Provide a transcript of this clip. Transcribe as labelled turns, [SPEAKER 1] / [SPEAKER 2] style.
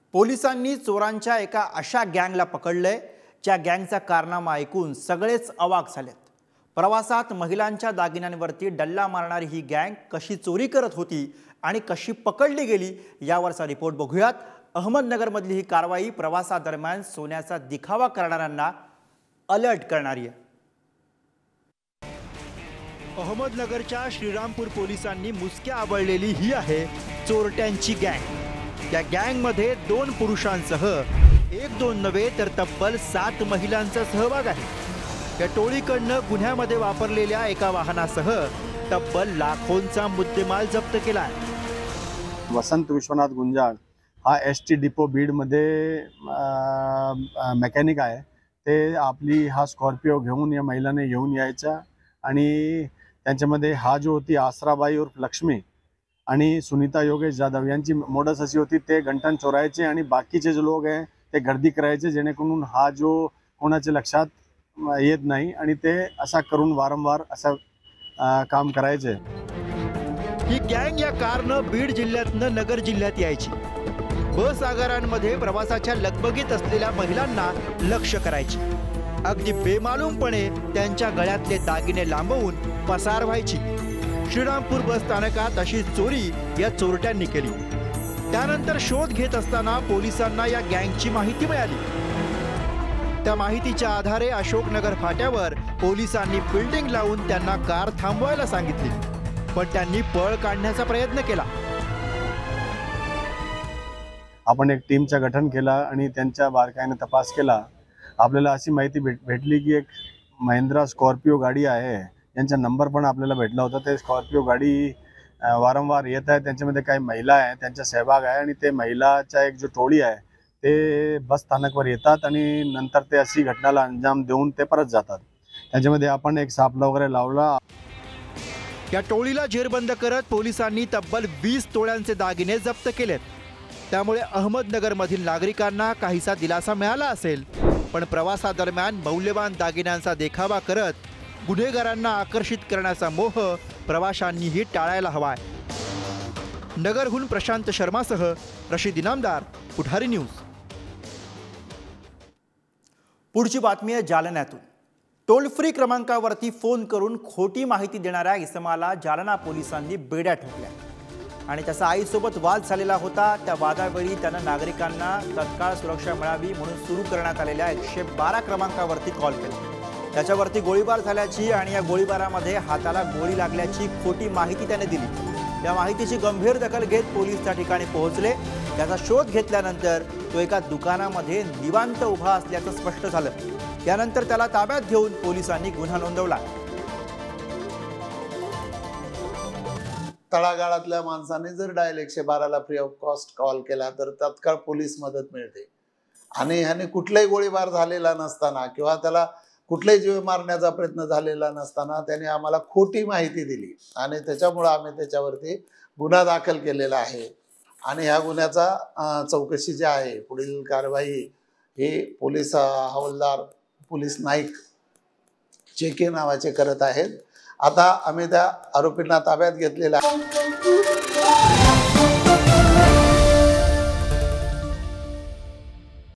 [SPEAKER 1] पोलिसांनी चोरांच्या एका अशा गँगला पकडलंय ज्या गँगचा कारनामा ऐकून सगळेच अवाक झालेत। प्रवासात महिलांच्या दागिन्यांवरती डल्ला मारणारी ही गँग कशी चोरी करत होती आणि कशी पकडली गेली यावरचा रिपोर्ट बघूयात। अहमदनगरमधली ही कारवाई प्रवासादरम्यान सोन्याचा दिखावा करणाऱ्यांना अलर्ट करणारी आहे। अहमदनगरच्या श्रीरामपूर पोलिसांनी मुसक्या आवळलेली ही आहे चोरट्यांची गँग। या गँगमध्ये 2 पुरुषांसह 1-2 नव्हे तर तब्बल 7 महिलांचा सहभाग आहे। या टोळीकडनं गुन्ह्यामध्ये वापरलेल्या एका वाहनासह तब्बल लाखोंचा मुद्देमाल जप्त केला आहे।
[SPEAKER 2] वसंत विश्वनाथ गुंजाळ हा एसटी डिपो बीड मध्ये मेकॅनिक आहे। ते आपली हा स्कॉर्पिओ घेऊन या महिलाने घेऊन यायचा आणि त्यांच्यामध्ये हा जो होती आसराबाई उर्फ लक्ष्मी आणि सुनीता योगेश जाधव यांची मोडस अशी होती, ते गंठण चोरायचे आणि बाकीचे जे लोक आहे ते गर्दी करायचे जेणेकरून हा जो कोणाच्या लक्षात येत नाही आणि ते असा करून वारंवार असं काम करायचे।
[SPEAKER 1] ही गँग या कारनं बीड जिल्ह्यातनं नगर जिल्ह्यात यायची। बस आगारांमध्ये प्रवासाच्या लगबगीत असलेल्या महिलांना लक्ष करायची। अगदी बेमालूमपणे त्यांच्या गळ्यातले दागिने लांबवून पसार व्हायची। श्रीरामपूर बस स्थानकात अशी चोरी या चोरट्यांनी केली। त्यानंतर शोध घेत असताना पोलिसांना या गँगची माहिती मिळाली। त्या माहितीच्या आधारे अशोकनगर फाट्यावर पोलिसांनी बिल्डिंग लावून त्यांना कार थांबवायला सांगितली, पण त्यांनी पळ काढण्याचा प्रयत्न केला।
[SPEAKER 2] आपण एक टीमचं गठन केला आणि त्यांच्या बारकाईने तपास केला। आपल्याला अशी माहिती भेटली की एक महिंद्रा स्कॉर्पिओ गाडी आहे, यांचा नंबर पण आपल्याला भेटला होता। ते स्कॉर्पिओ गाडी वारंवार येत आहे, त्यांच्यामध्ये काही महिला आहे, त्यांचा सहभाग आहे आणि ते महिलाचा एक जो टोळी आहे ते बस स्थानकवर येतात आणि नंतर ते अशी घटनाला अंजाम देऊन ते परत जातात। त्यांच्यामध्ये आपण एक सापळा वगैरे लावला।
[SPEAKER 1] या टोळीला जेरबंद करत पोलिसांनी तब्बल 20 तोळ्यांचे दागिने जप्त केलेत। त्यामुळे अहमदनगरमधील नागरिकांना काहीसा दिलासा मिळाला असेल, पण प्रवासादरम्यान मौल्यवान दागिन्यांचा देखावा करत गुन्हेगारांना आकर्षित करण्याचा मोह प्रवाशांनीही टाळायला हवाय। नगरहून प्रशांत शर्मासह रशीद इनामदार, पुढारी न्यूज। पुढची बातमी आहे जालन्यातून। टोल फ्री क्रमांकावरती फोन करून खोटी माहिती देणाऱ्या इसमाला जालना पोलिसांनी बेड्या ठोकल्या आणि त्याचा आईसोबत वाद झालेला होता। त्या वादावेळी त्यानं नागरिकांना तत्काळ सुरक्षा मिळावी म्हणून सुरू करण्यात आलेल्या 112 क्रमांकावरती कॉल केला। त्याच्यावरती गोळीबार झाल्याची आणि या गोळीबारामध्ये हाताला गोळी लागल्याची खोटी माहिती त्याने दिली। या माहितीची गंभीर दखल घेत पोलीस त्या ठिकाणी पोहोचले। त्याचा शोध घेतल्यानंतर तो एका दुकानामध्ये निवांत उभा असल्याचं स्पष्ट झालं। त्यानंतर त्याला ताब्यात घेऊन पोलिसांनी गुन्हा नोंदवला।
[SPEAKER 3] तळागाळातल्या माणसाने जर डायल 112ला फ्री ऑफ कॉस्ट कॉल केला तर तत्काळ पोलीस मदत मिळते आणि ह्याने कुठलाही गोळीबार झालेला नसताना किंवा त्याला कुठलाही जीव मारण्याचा प्रयत्न झालेला नसताना त्याने आम्हाला खोटी माहिती दिली आणि त्याच्यामुळे आम्ही त्याच्यावरती गुन्हा दाखल केलेला आहे आणि ह्या गुन्ह्याचा चौकशी जी आहे पुढील कारवाई हे पोलीस हवालदार पोलीस नाईक चेके नावाचे करत आहेत। आता आम्ही त्या आरोपींना ताब्यात घेतलेला आहे।